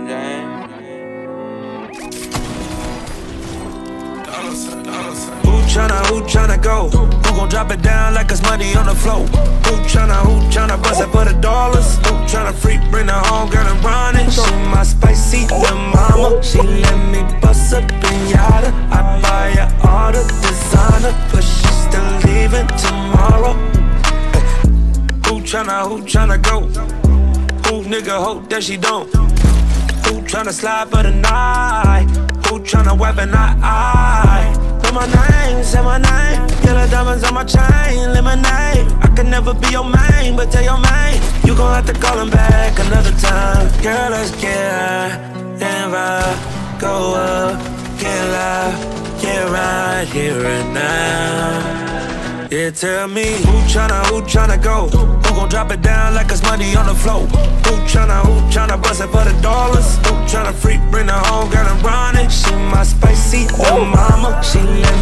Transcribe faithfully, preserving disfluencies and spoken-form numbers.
Who tryna, who tryna go? Who gon' drop it down like it's money on the floor? Who tryna, who tryna bust it for the dollars? Who tryna freak, bring her home, girl, and run it? She my spicy little mama. She let me bust a pinata. I buy her all the designer, but she still leaving tomorrow. Who tryna, who tryna go? Who nigga hope that she don't? Who tryna slide for the night? Who tryna weapon eye eye? Say my name, say my name. Yellow diamonds on my chain, lemonade. I can never be your main, but tell your main you gon' have to call him back another time. Girl, let's get high and ride, go up, get loud, get right here and now. Yeah, tell me, who tryna, who tryna go? Who gon' drop it down like it's money on the floor? Who tryna, who tryna bust it for the dollars? Who tryna freak, bring her home, girl, and run it? She my spicy little mama. She let